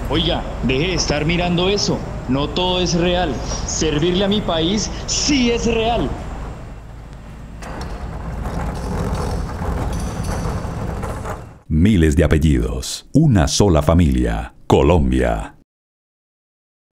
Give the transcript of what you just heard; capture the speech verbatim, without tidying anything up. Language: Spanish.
Oiga, deje de estar mirando eso. No todo es real. Servirle a mi país sí es real. Miles de apellidos, una sola familia, Colombia.